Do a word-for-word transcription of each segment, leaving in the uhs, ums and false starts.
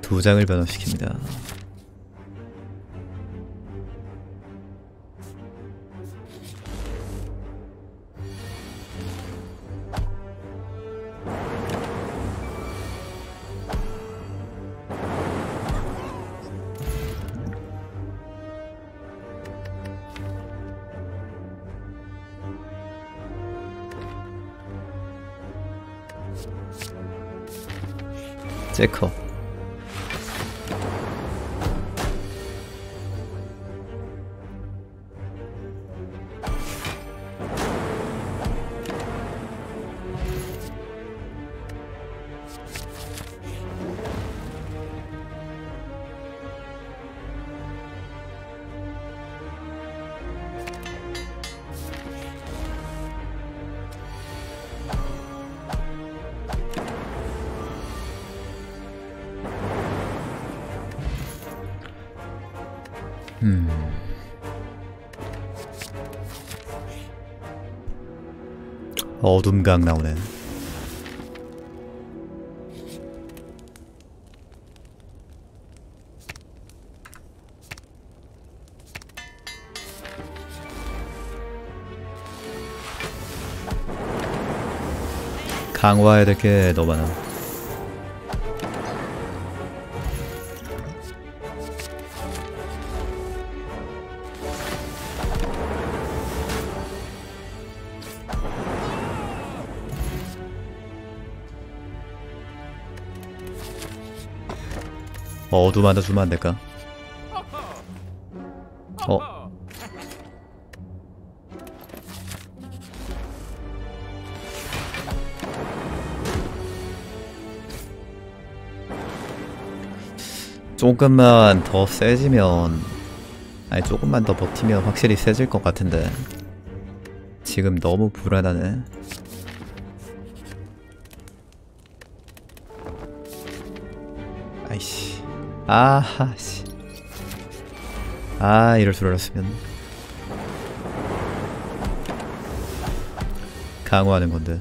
두 장을 변화시킵니다. 제커. 음. 어둠각 나오네. 강화해야 될 게 너무 많아. 어둠 하나 주면 안 될까? 어? 조금만 더 세지면, 아니 조금만 더 버티면 확실히 세질 것 같은데 지금 너무 불안하네. 아이씨. 아하 씨. 아 이럴 줄 알았으면 강화하는 건데.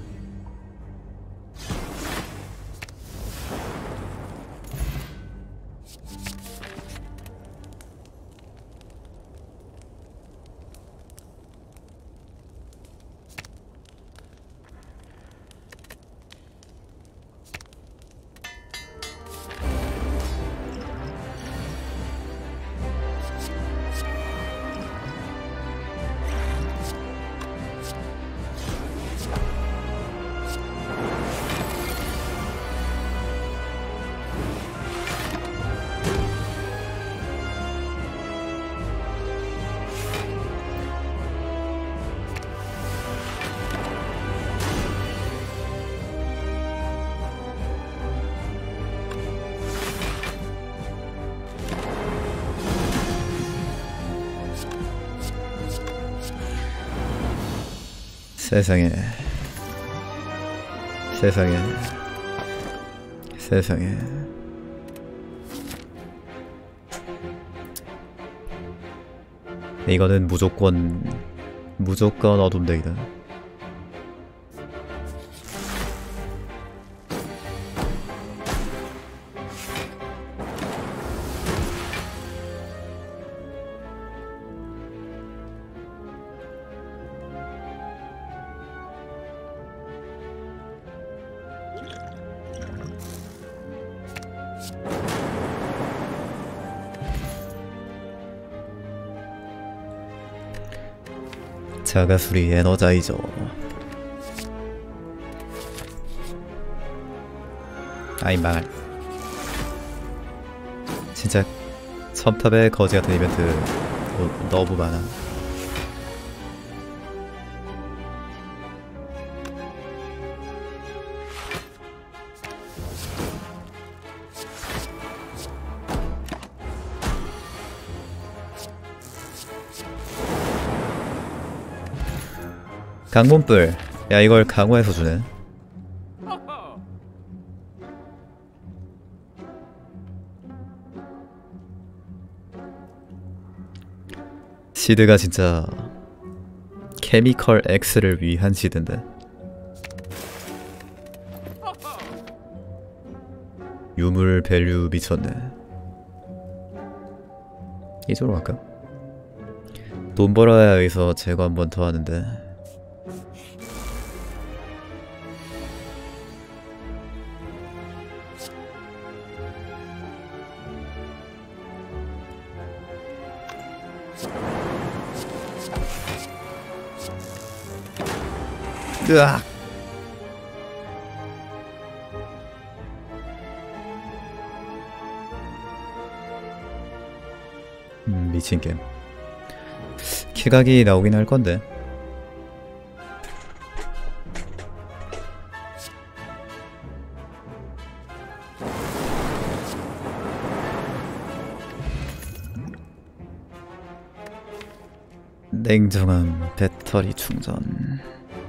세상에 세상에 세상에 이거는 무조건 무조건 어둠덱이다. 자가수리 에너자이저. 아이 망할. 진짜 첨탑의 거지같은 이벤트 너, 너무 많아. 강문불. 야 이걸 강화해서 주네. 시드가 진짜 케미컬 X를 위한 시드인데. 유물 밸류 미쳤네. 이쪽으로 갈까? 돈 벌어야 여기서 제거 한 번 더 하는데. 으악! 음, 미친 게임. 킬각이 나오긴 할 건데. 냉정한 배터리 충전.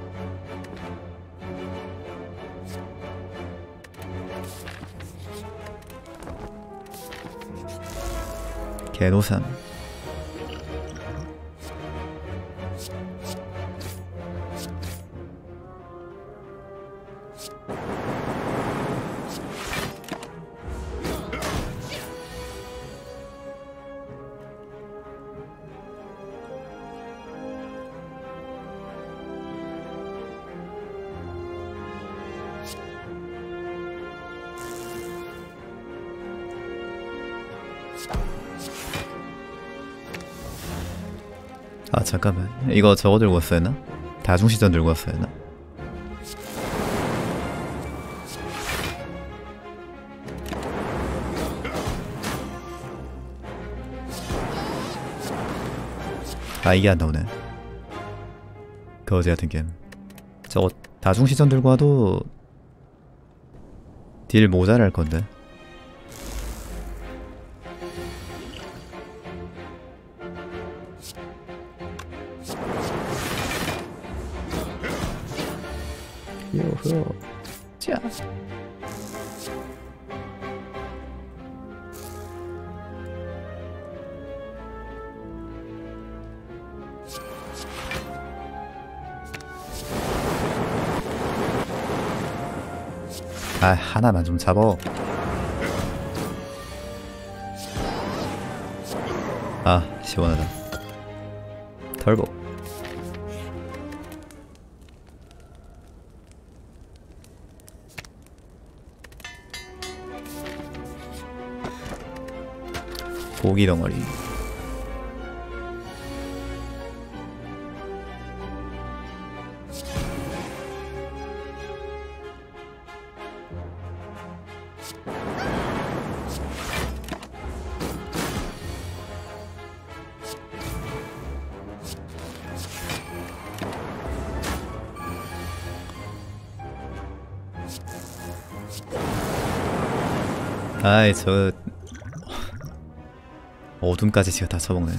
개노산. 아 잠깐만, 이거 저거 들고 왔어야 했나? 다중시전 들고 왔어야 했나? 아 이게 안 나오네. 거지 같은 게임. 저거 다중시전 들고 와도 딜 모자랄 건데. 요호. 자. 아, 하나만 좀 잡어. 아, 시원하다. 털보. 고기 덩어리. 아이 저 어둠까지 지가 다 처먹네.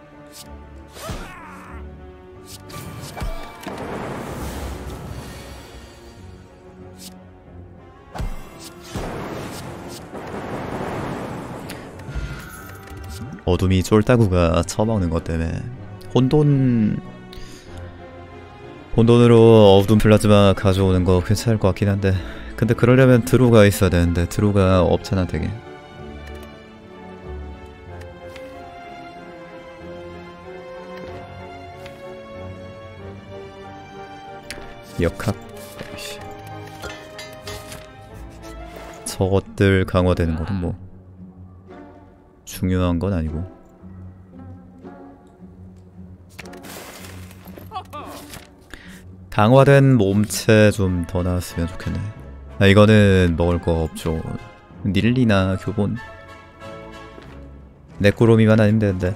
어둠이 쫄따구가 처먹는 것 때문에 혼돈 혼돈으로 어둠 플라즈마 가져오는 거 괜찮을 것 같긴 한데, 근데 그러려면 드루가 있어야 되는데 드루가 없잖아 되게. 역학. 저것들 강화되는 거는 뭐 중요한 건 아니고. 강화된 몸체 좀 더 나왔으면 좋겠네. 아, 이거는 먹을 거 없죠. 닐리나 교본. 네꾸로미만 아니면 되는데.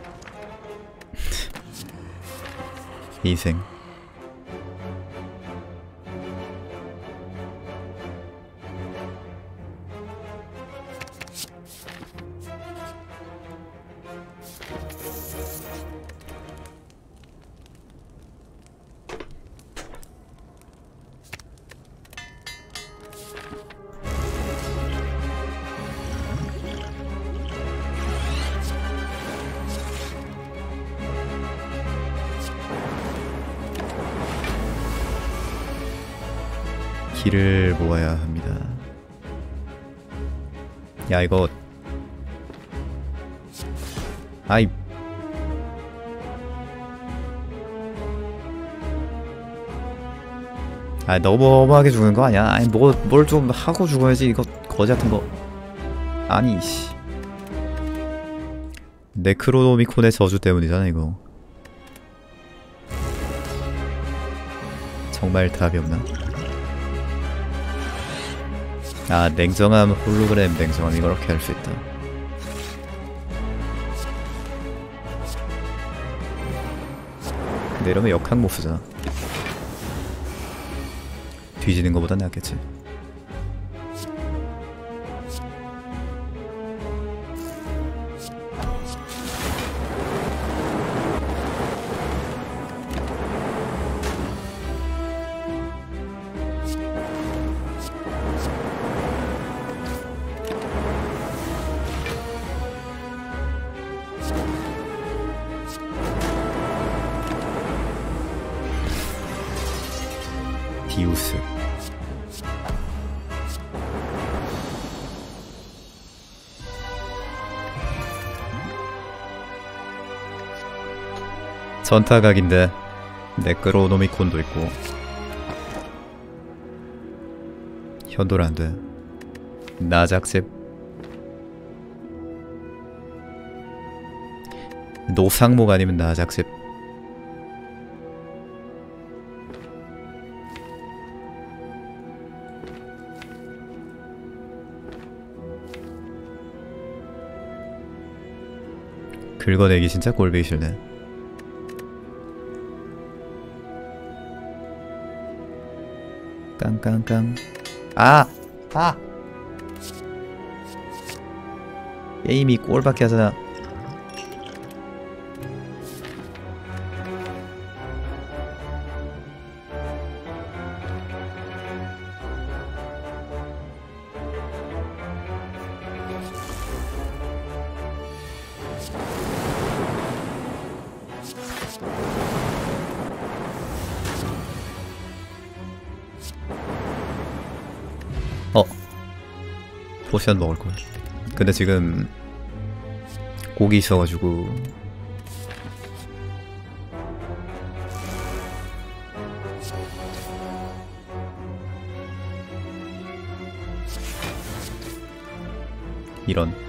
희생. 길을 모아야 합니다. 야 이거 아이 아 너무 어마하게 죽는 거 아니야? 아니 뭐 뭘 좀 하고 죽어야지 이거 거지 같은 거. 아니 씨 네크로노미콘의 저주 때문이잖아 이거. 정말 답이 없나? 아 냉정함 홀로그램 냉정함 이렇게 할 수 있다. 근데 이러면 역학 못 쓰잖아. 뒤지는 것보단 낫겠지. 디우스 전타각인데 네크로노미콘도 있고 현돌 안돼. 나작집 노상목 아니면 나작집. 긁어내기 진짜 꼴보기 싫네. 깡깡깡. 아! 아! 게임이 꼴밖에 하잖아. 어 포션 먹을걸. 근데 지금 고기 있어가지고 이런.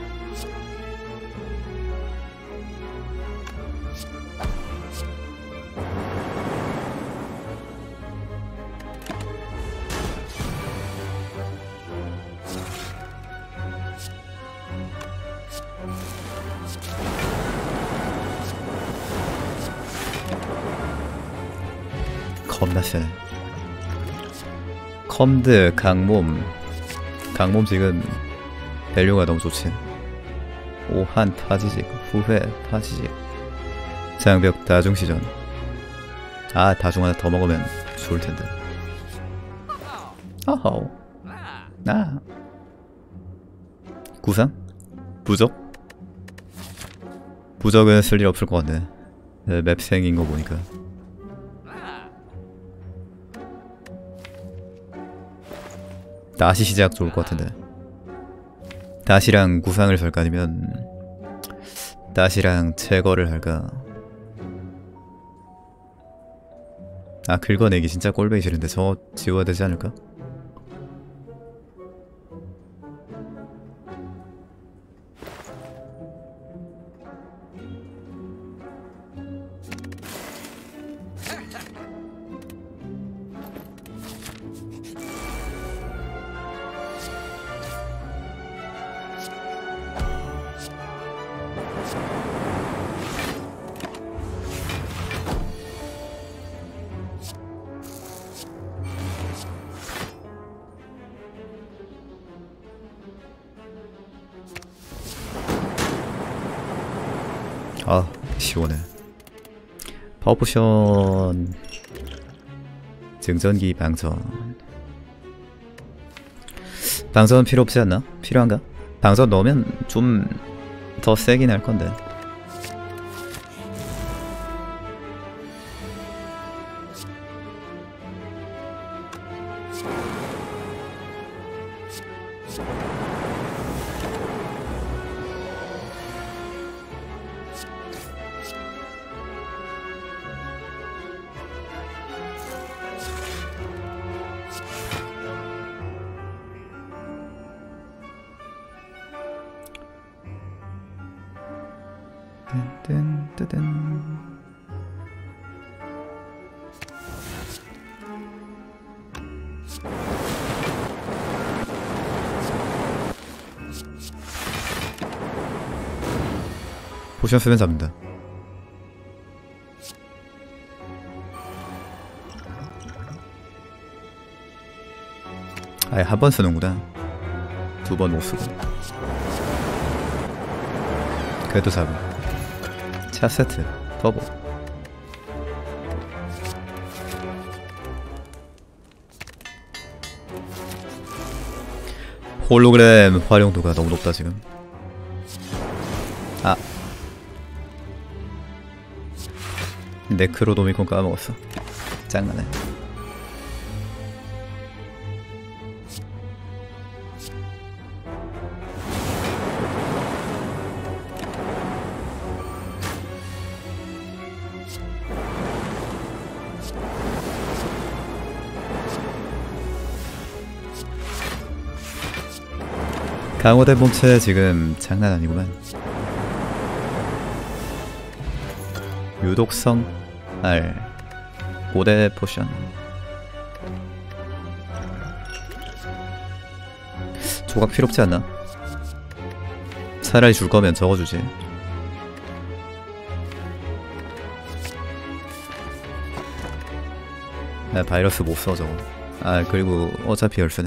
겁나 세네. 컴드 강몸 강몸 지금 밸류가 너무 좋지. 오한 파지직 후회 파지직 장벽 다중시전. 아 다중 하나 더 먹으면 좋을텐데. 어허 아 구상? 부적? 부적은 쓸 일 없을 것 같네. 맵생인 거 보니까. 다시 시작 좋을 것 같은데. 다시랑 구상을 살까 아니면 다시랑 제거를 할까. 아 긁어내기 진짜 꼴보기 싫은데 저거 지워야 되지 않을까? 아 시원해. 파워포션 증전기 방전. 방전 필요 없지 않나? 필요한가? 방전 넣으면 좀 더 세긴 할 건데. 뜬, 뜨든. 포션 쓰면 잡는다. 아예 한 번 쓰는구나. 두 번 못 쓰고. 그래도 잡음. 차 세트 터보. 홀로그램 활용도가 너무 높다 지금. 아 네크로노미콘 까먹었어. 짱나네. 강호된 몸체 지금 장난 아니구만. 유독성 R 고대 포션. 조각 필요없지 않나? 차라리 줄 거면 적어주지. 나 바이러스 못 써 저거. 아 그리고 어차피 열쇠네.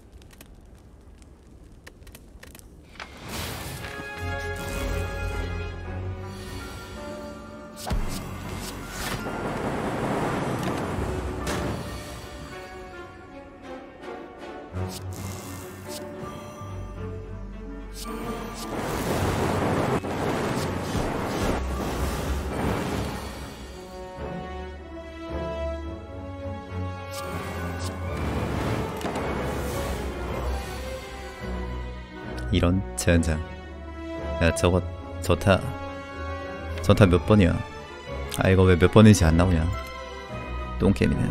이런 젠장. 야 저거 저타 저타 몇 번이야? 아 이거 왜 몇 번인지 안 나오냐? 똥게임이네.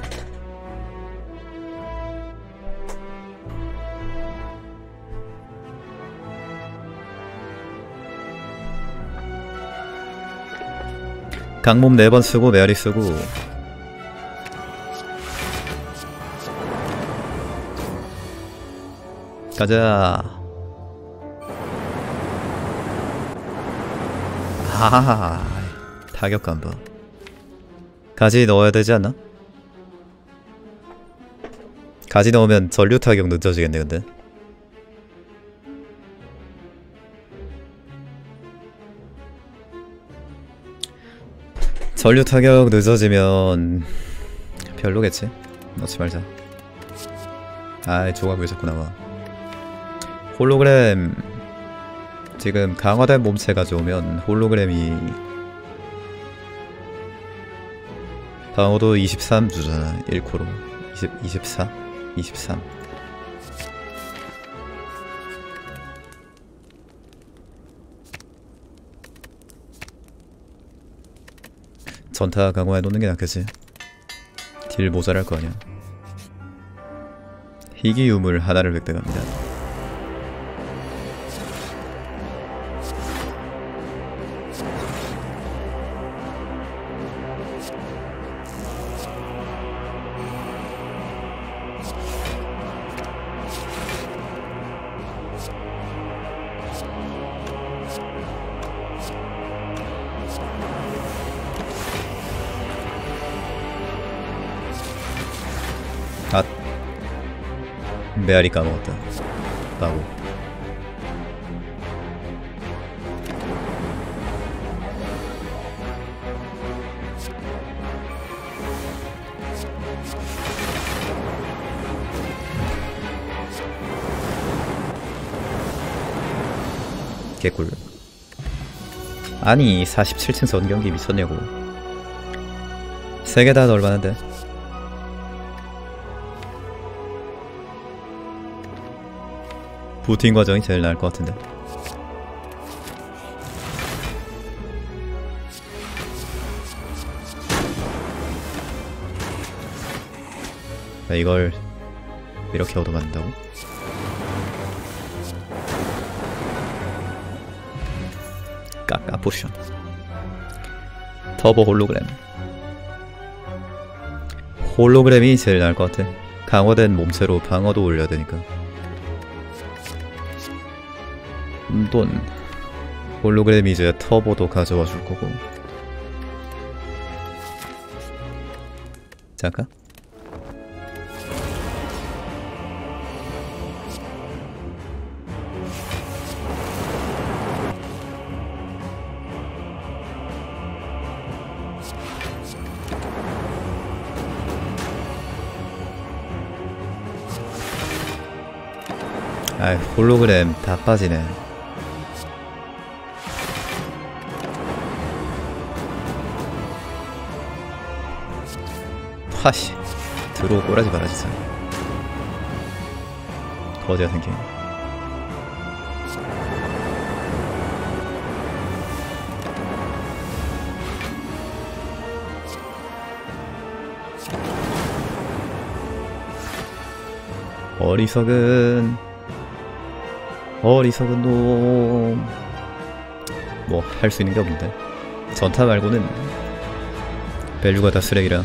강몸 네 번 쓰고 메아리 쓰고. 가자. 하하하. 타격감 봐. 가지 넣어야 되지 않나? 가지 넣으면 전류 타격 늦어지겠네 근데. 전류 타격 늦어지면 별로겠지? 넣지 말자. 아이 조각 왜 자꾸 나와. 홀로그램 지금 강화된 몸체가 좋으면 홀로그램이 방어도 이십삼 주잖아. 일 코로 이십, 이십사? 이십삼. 전타 강화해 놓는 게 낫겠지. 딜 모자랄 거 아니야. 희귀 유물 하나를 획득합니다. 아 메아리 까먹었다. 라고. 개꿀. 아니 사십칠 층 전경기 미쳤냐고. 세 개 다 얼마인데? 부팅 과정이 제일 나을 것 같은데. 야, 이걸 이렇게 얻어맞는다고? 까까 포션. 터보 홀로그램. 홀로그램이 제일 나을 것 같아. 강화된 몸체로 방어도 올려야 되니까. 음, 돈. 홀로그램이 이제 터보도 가져와 줄 거고. 잠깐. 아이, 홀로그램 다 빠지네. 하씨, 들어오 꼬라지 마라 진짜. 거지가 생긴. 어리석은 어리석은 놈. 뭐 할 수 있는 게 없는데. 전타 말고는 밸류가 다 쓰레기라.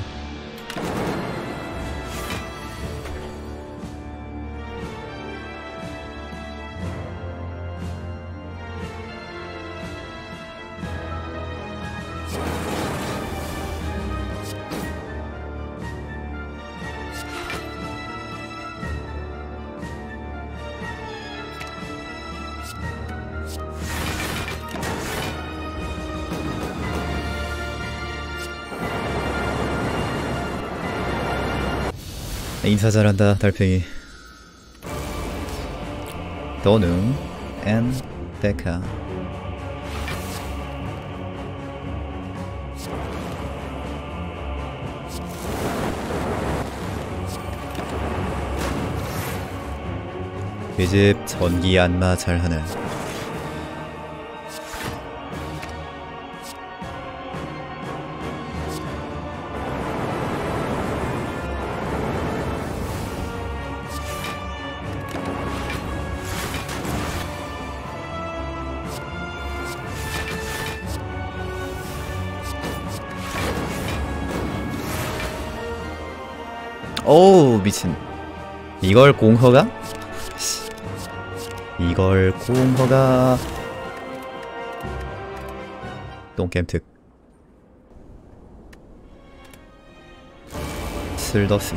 인사 잘한다 달팽이. 너는 앤 데카. 이 집 전기 안마 잘하네. 어우 미친. 이걸 공허가? 이걸 공허가. 똥겜특 슬더스.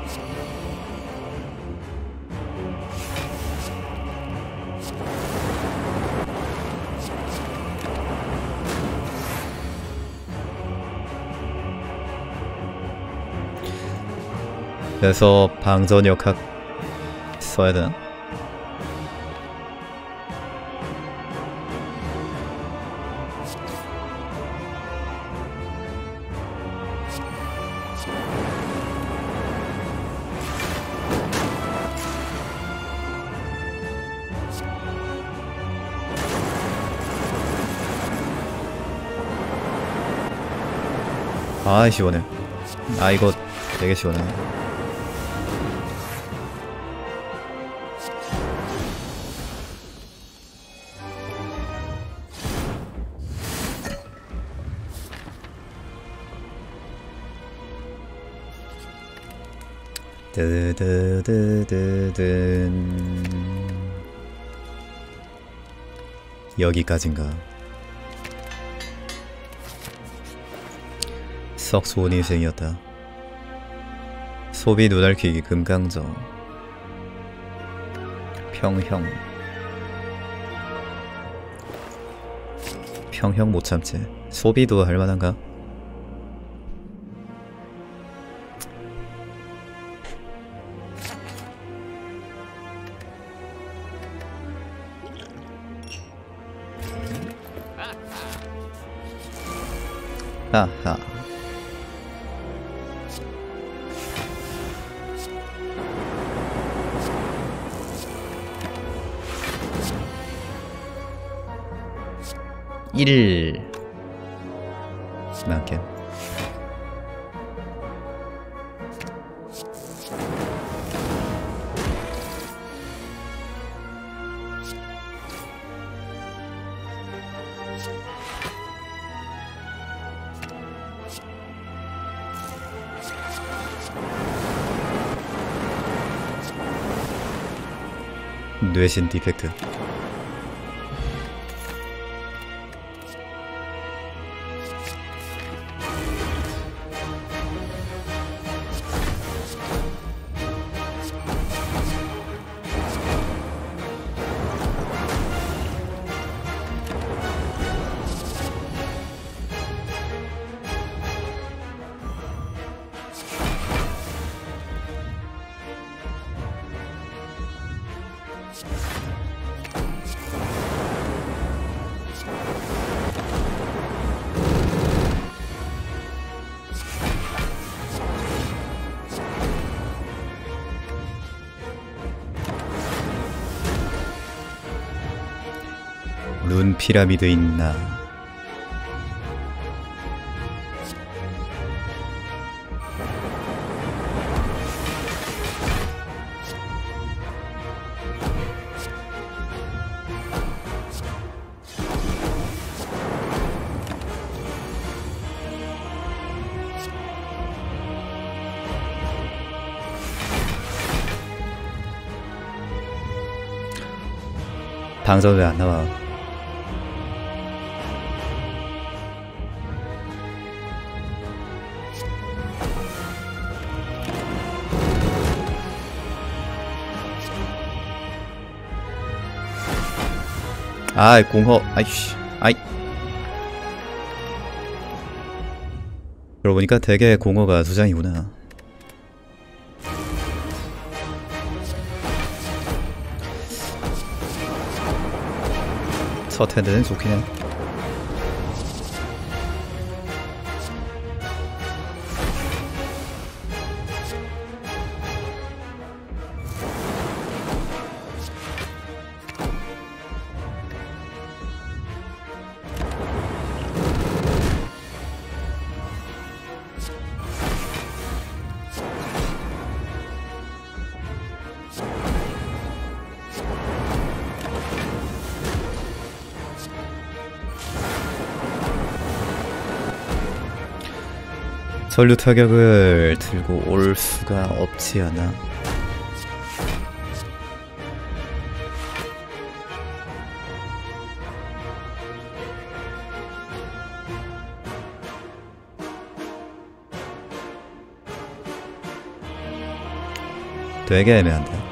그래서 방전역학 써야 되나? 아 시원해. 아 이거 되게 시원해. 드드드드든 여기까진가. 썩 좋은 인생이었다. 소비 누달키기 금강저 평형. 평형 못 참지. 소비도 할만한가? 하하. 일 만큼. 뇌신 디펙트. 룬 피라미드 있나? 방송 왜 안 나와? 아이 공허 아이씨 아이 그러고 보니까 되게 공허가 두 장이구나. 첫 핸드는 좋긴 해. 전류 타격을 들고 올 수가 없지 않아? 되게 애매한데.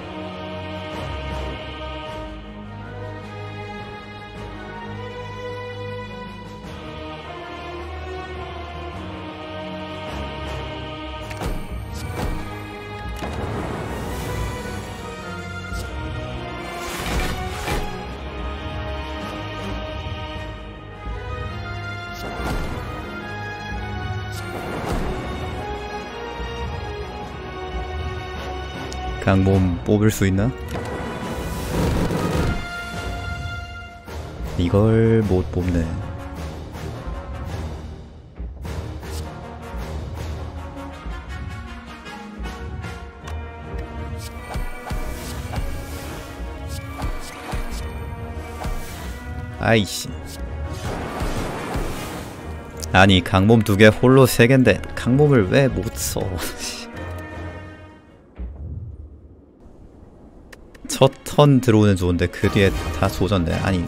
강몸 뽑을 수 있나? 이걸 못 뽑네. 아이씨. 아니 강몸 두 개 홀로 세 개인데 강몸을 왜 못 써? 첫 턴 들어오는 좋은데 그 뒤에 다 조졌네. 아니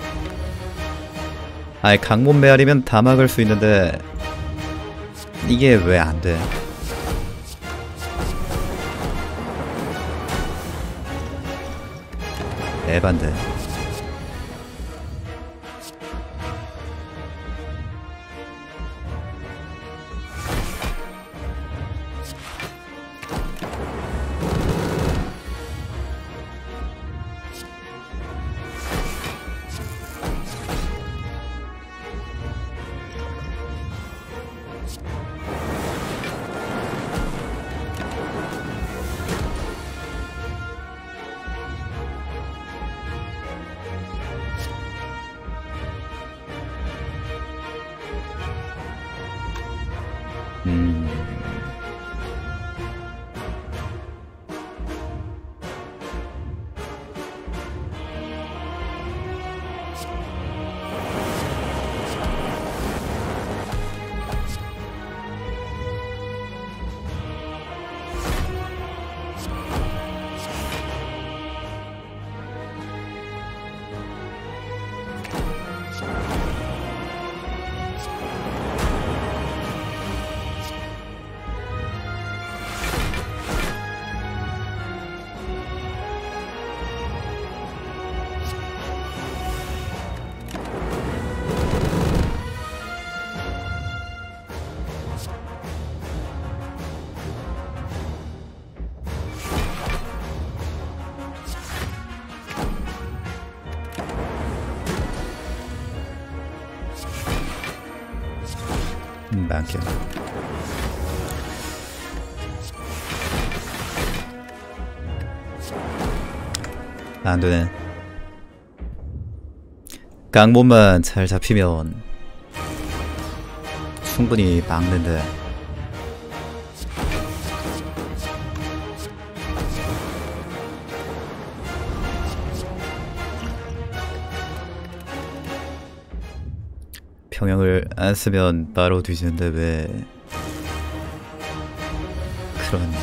아니 강몸 메아리면 다 막을 수 있는데 이게 왜 안 돼? 에반데. 음. 음, 많게. 안되네. 강몸만 잘 잡히면 충분히 막는데. 평형을 안 쓰면 바로 뒤지는데 왜 그런.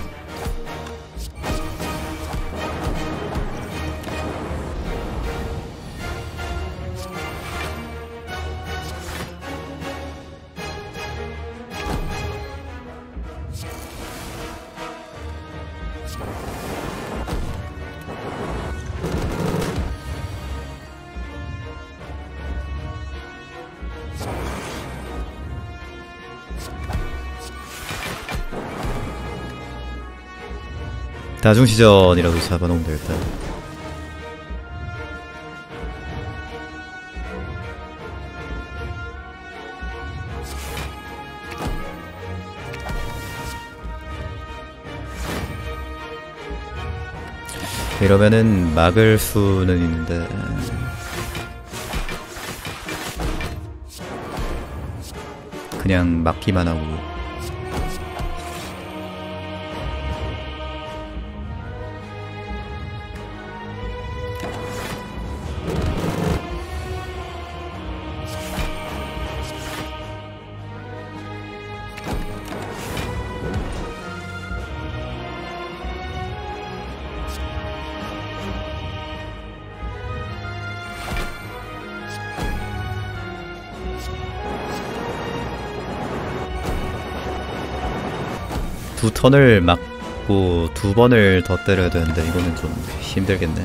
다중시전이라도 잡아놓으면 되겠다. 이러면은 막을 수는 있는데 그냥 막기만 하고. 두 턴을 막고 두 번을 더 때려야 되는데 이거는 좀 힘들겠네.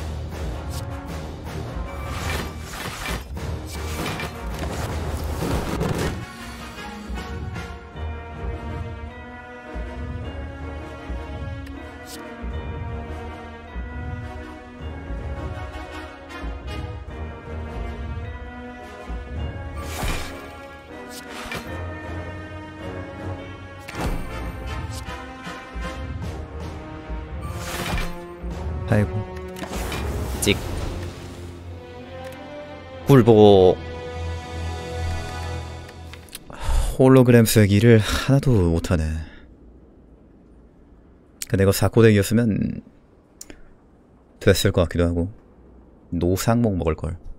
아이고. 찍. 꿀보. 홀로그램 쓰기를 하나도 못하네. 내가 사코덱이었으면 됐을 것 같기도 하고. 노상목 먹을걸.